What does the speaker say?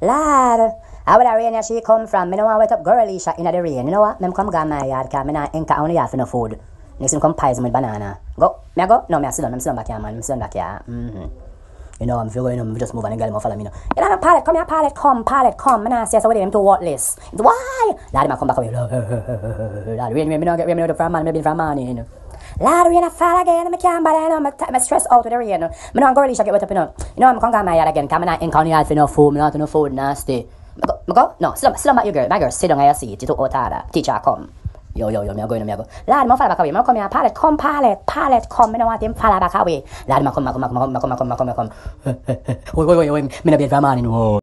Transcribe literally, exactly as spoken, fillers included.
Lad, how would the rain she come from? Me no want wet up girly shot in the rain. You know what? Me come go my yard because me not anchor only yard for no food. Next time come pies with banana. Go. Me I go? No, me I sit down. I'm sit down back here, man. I'm sit down back here. Mm-hmm. You know, I'm feeling, you know, just move on and get him follow me, you know. You know, pallet, come here, pallet, come, pallet, come. Man, I say, so what them to worthless. Why? Lad, man, come back away. Lad, rain, rain, me don't get rain, me don't from man, maybe from money, you know. Lad, rain, I fall again, I can't bother, you know, I'm stressed out with the rain, you know. Me don't go really get wet up, you know. You know, I'm going to go my yard again, because I'm not in county yard for no food, me not no food, nasty. Me go, me go? No, sit down, sit down back, you girl. My girl, sit down on your seat, you took out harder. Teacher, come. Yo, yo, yo, me a go, me a go. Lad, me fall back away. Me come here, pallet, come, pallet, pallet, come. Me don't want him fall back away. Lad, me come, me come, me come, me come, me come, me come, me come. Wait, wait, wait, wait. Me no be from man, you know.